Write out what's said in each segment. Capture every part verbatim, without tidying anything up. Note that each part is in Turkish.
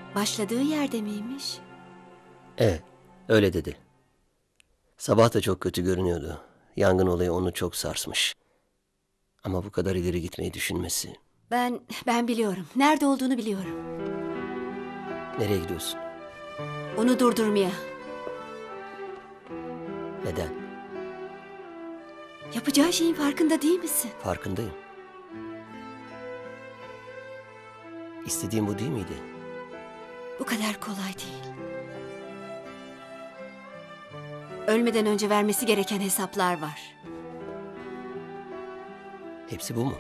Başladığı yerde miymiş? Evet, öyle dedi. Sabah da çok kötü görünüyordu. Yangın olayı onu çok sarsmış. Ama bu kadar ileri gitmeyi düşünmesi. Ben, ben biliyorum. Nerede olduğunu biliyorum. Nereye gidiyorsun? Onu durdurmaya. Neden? Yapacağı şeyin farkında değil misin? Farkındayım. İstediğim bu değil miydi? Bu kadar kolay değil. Ölmeden önce vermesi gereken hesaplar var. Hepsi bu mu?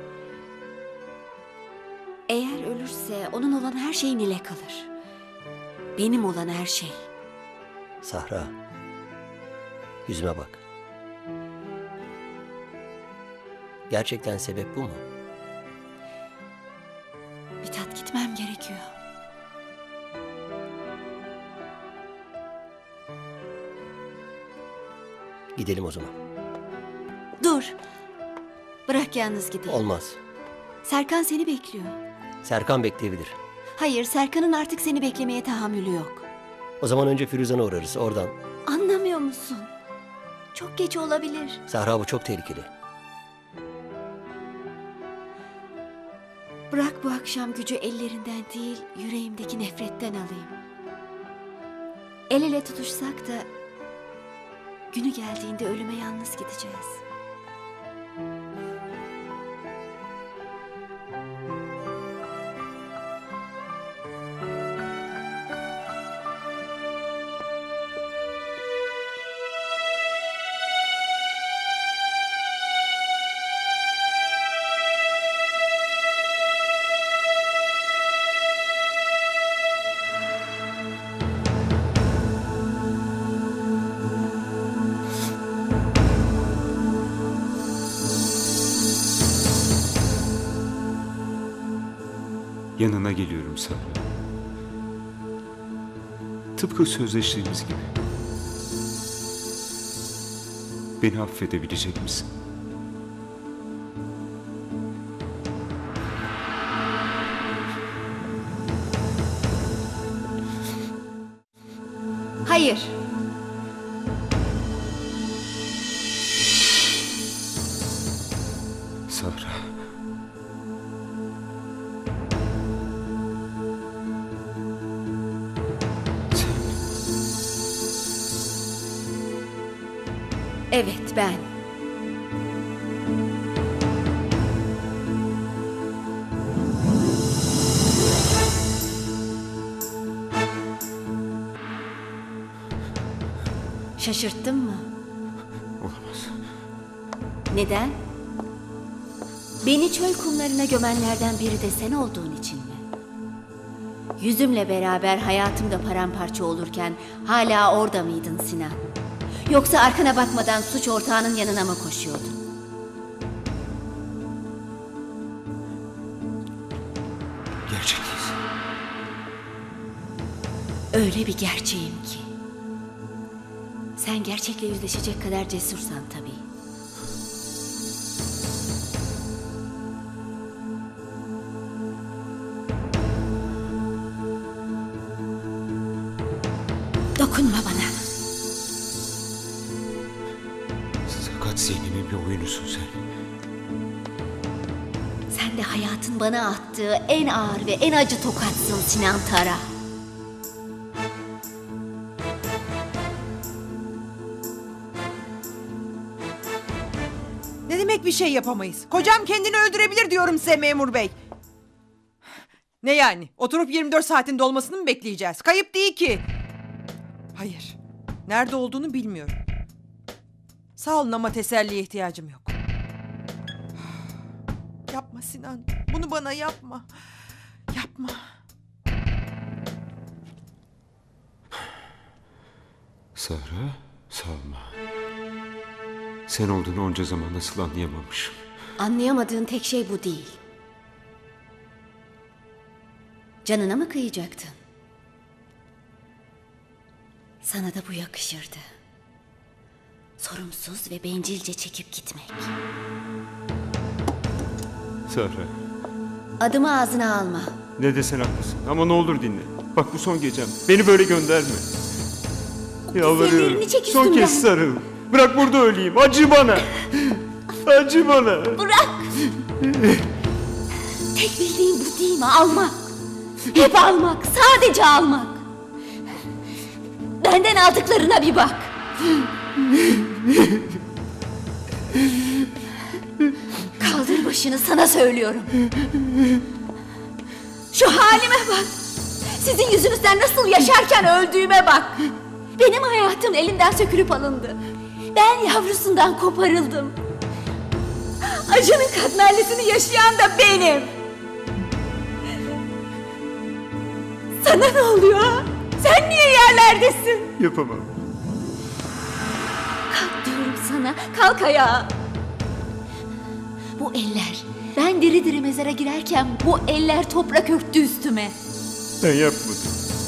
Eğer ölürse onun olan her şey Nil'e kalır. Benim olan her şey. Sahra, yüzüme bak. Gerçekten sebep bu mu? Mithat, gitmem gerekiyor. Gidelim o zaman. Dur. Bırak yalnız gideyim. Olmaz. Serkan seni bekliyor. Serkan bekleyebilir. Hayır, Serkan'ın artık seni beklemeye tahammülü yok. O zaman önce Firuzan'a uğrarız oradan. Anlamıyor musun? Çok geç olabilir. Sahra, bu çok tehlikeli. Bırak bu akşam gücü ellerinden değil, yüreğimdeki nefretten alayım. El ele tutuşsak da günü geldiğinde ölüme yalnız gideceğiz. Yanına geliyorum Sahra. Tıpkı sözleştiğimiz gibi. Beni affedebilecek misin? Hayır. Sahra. Evet, ben. Şaşırttın mı? Olamaz. Neden? Beni çöl kumlarına gömenlerden biri de sen olduğun için mi? Yüzümle beraber hayatımda paramparça olurken hala orada mıydın Sinan? Yoksa arkana bakmadan suç ortağının yanına mı koşuyordun? Gerçekteyiz. Öyle bir gerçeğim ki. Sen gerçekle yüzleşecek kadar cesursan tabii. Dokunma bana. Sakat Zeynep'in bir oyunusun sen. Sen de hayatın bana attığı en ağır ve en acı tokatsın Sinan Tara. Ne demek bir şey yapamayız? Kocam kendini öldürebilir diyorum size memur bey. Ne yani? Oturup yirmi dört saatin dolmasını mı bekleyeceğiz? Kayıp değil ki. Hayır. Nerede olduğunu bilmiyorum. Sağ olun ama teselliye ihtiyacım yok. Yapma Sinan. Bunu bana yapma. Yapma. Sahra, Salma. Sen olduğunu onca zaman nasıl anlayamamışım. Anlayamadığın tek şey bu değil. Canına mı kıyacaktın? Sana da bu yakışırdı. Sorumsuz ve bencilce çekip gitmek. Sahra, Adımı ağzına alma. ne desen haklısın ama ne olur dinle. Bak bu son gecem. Beni böyle gönderme. Yalvarıyorum. Ellerini çek Son üstümden. kez sarıl. Bırak burada öleyim. Acı bana. Acı bana. Bırak. Tek bildiğin bu değil mi? Almak. Hep almak. Sadece almak. Benden aldıklarına bir bak. Kaldır başını, sana söylüyorum. Şu halime bak. Sizin yüzünüzden nasıl yaşarken öldüğüme bak. Benim hayatım elimden sökülüp alındı. Ben yavrusundan koparıldım. Acının katmerlisini yaşayan da benim. Sana ne oluyor? Ha? Sen niye yerlerdesin? Yapamam. Kalk diyorum sana, kalk ayağa. Bu eller, ben diri diri mezara girerken bu eller toprak örttü üstüme. Ben yapmadım.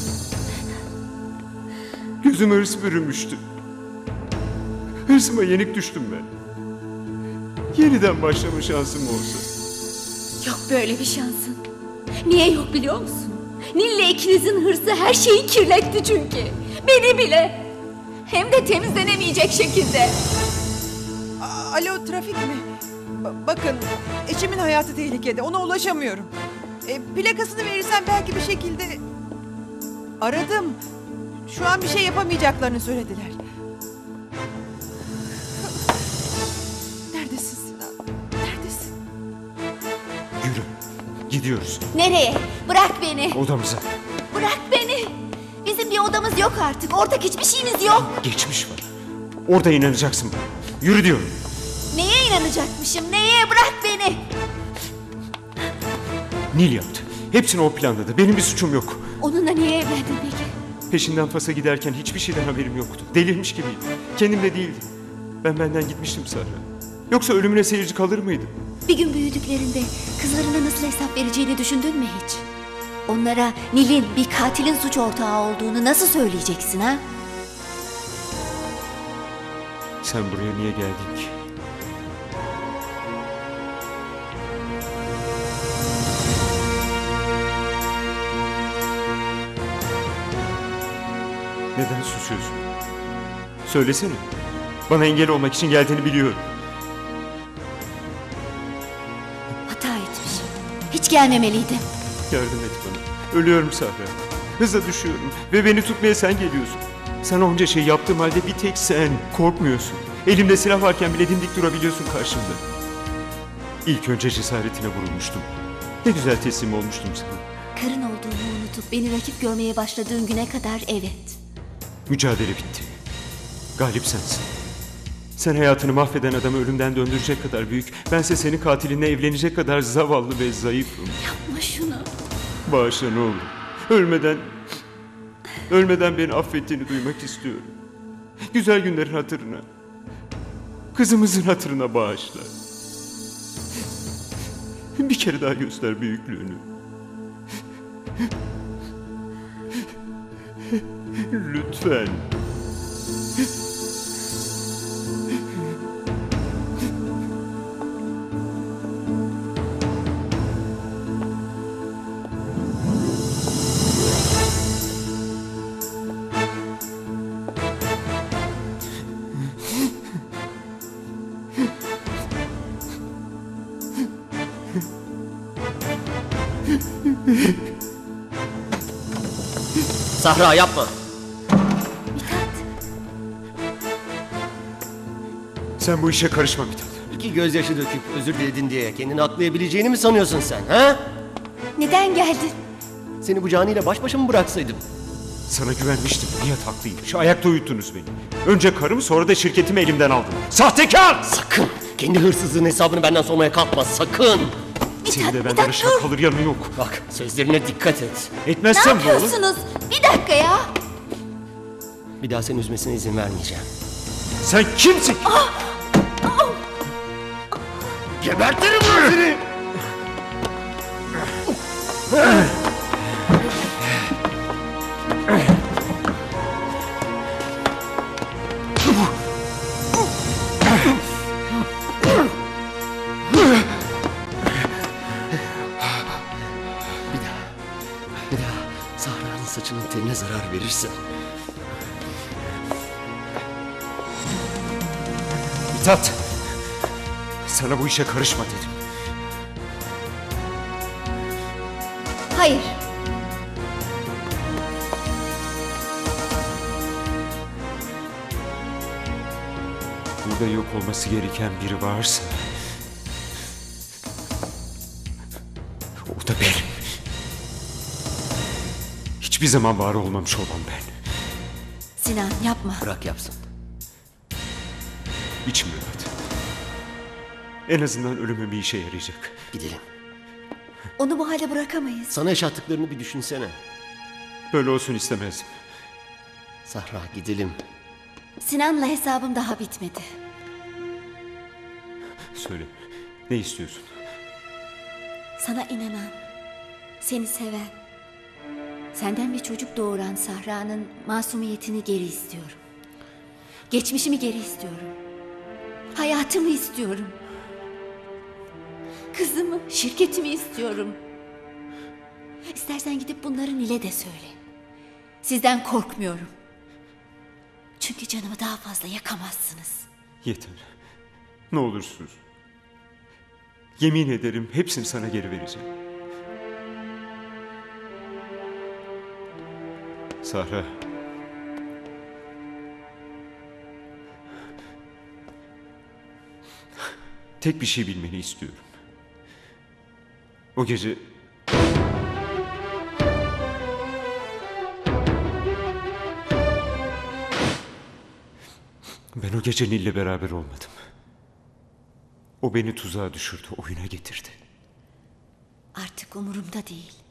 Gözüme hırs bürümüştü. Hırsıma yenik düştüm ben. Yeniden başlama şansım olsa. Yok böyle bir şansın. Niye yok biliyor musun? Nil'le ikinizin hırsı her şeyi kirletti çünkü. Beni bile. Hem de temizlenemeyecek şekilde. A- Alo, trafik mi? Ba- bakın, eşimin hayatı tehlikede. Ona ulaşamıyorum. E, plakasını verirsen belki bir şekilde... Aradım. Şu an bir şey yapamayacaklarını söylediler. Neredesin Sinan? Neredesin? Yürü. Gidiyoruz. Nereye? Bırak beni. Odamıza. Bırak beni. Bizim bir odamız yok artık. Ortak hiçbir şeyimiz yok. Geçmiş var. Orada inanacaksın bana. Yürü diyorum. Neye inanacakmışım? Neye? Bırak beni. Nil yaptı. Hepsini o planladı. Benim bir suçum yok. Onunla niye evlendin peki? Peşinden Fas'a giderken hiçbir şeyden haberim yoktu. Delirmiş gibiydim. Kendimde değildim. Ben benden gitmiştim Sarra. Yoksa ölümüne seyirci kalır mıydım? Bir gün büyüdüklerinde kızlarına nasıl hesap vereceğini düşündün mü hiç? Onlara Nil'in bir katilin suç ortağı olduğunu nasıl söyleyeceksin ha? Sen buraya niye geldin ki? Neden susuyorsun? Söylesene. Bana engel olmak için geldiğini biliyorum. Hata etmişim. Hiç gelmemeliydim. Yardım et bana. Ölüyorum Sahra. Hıza düşüyorum ve beni tutmaya sen geliyorsun. Sen onca şey yaptığım halde bir tek sen korkmuyorsun. Elimde silah varken bile dimdik durabiliyorsun karşımda. İlk önce cesaretine vurulmuştum. Ne güzel teslim olmuştum sana. Karın olduğunu unutup beni rakip görmeye başladığın güne kadar evet. Mücadele bitti. Galip sensin. Sen hayatını mahveden adamı ölümden döndürecek kadar büyük, bense senin katilinle evlenecek kadar zavallı ve zayıfım. Yapma şunu. Bağışla ne olur. Ölmeden, ölmeden beni affettiğini duymak istiyorum. Güzel günlerin hatırına, kızımızın hatırına bağışla. Bir kere daha göster büyüklüğünü. Lütfen. Sahra yapma. Sen bu işe karışma Mithat. İki gözyaşı döküp özür diledin diye kendini aklayabileceğini mi sanıyorsun sen ha? Neden geldin? Seni bu caniyle baş başa mı bıraksaydım? Sana güvenmiştim. Nihat haklıymış. Ayakta uyuttunuz beni. Önce karımı sonra da şirketimi elimden aldın. Sahtekar! Sakın! Kendi hırsızlığın hesabını benden sormaya kalkma sakın! Senin de benden Mithat, aşağı dur. kalır yanı yok. Bak sözlerine dikkat et. Ne Etmezsem ne olur? yapıyorsunuz? Bir dakika ya. Bir daha seni üzmesine izin vermeyeceğim. Sen kimsin? Gebertirim ben seni! Bir daha, bir daha Sahra'nın saçını saçının teline zarar verirsen... Mithat! Sana bu işe karışma dedim. Hayır. Burada yok olması gereken biri varsa... o da benim. Hiçbir zaman var olmamış olan ben. Sinan yapma. Bırak yapsın. İçim rahat. En azından ölümü bir işe yarayacak. Gidelim. Onu bu halde bırakamayız. Sana yaşattıklarını bir düşünsene. Böyle olsun istemezdim. Sahra, gidelim. Sinan'la hesabım daha bitmedi. Söyle, ne istiyorsun? Sana inanan, seni seven, senden bir çocuk doğuran Sahra'nın masumiyetini geri istiyorum. Geçmişimi geri istiyorum. Hayatımı istiyorum. Kızımı, şirketimi istiyorum. İstersen gidip bunları Nil'e de söyle. Sizden korkmuyorum. Çünkü canımı daha fazla yakamazsınız. Yeter. Ne olursunuz. Yemin ederim hepsini sana geri vereceğim. Sahra. Tek bir şey bilmeni istiyorum. O gece... Ben o gece Nil'le beraber olmadım. O beni tuzağa düşürdü, oyuna getirdi. Artık umurumda değil.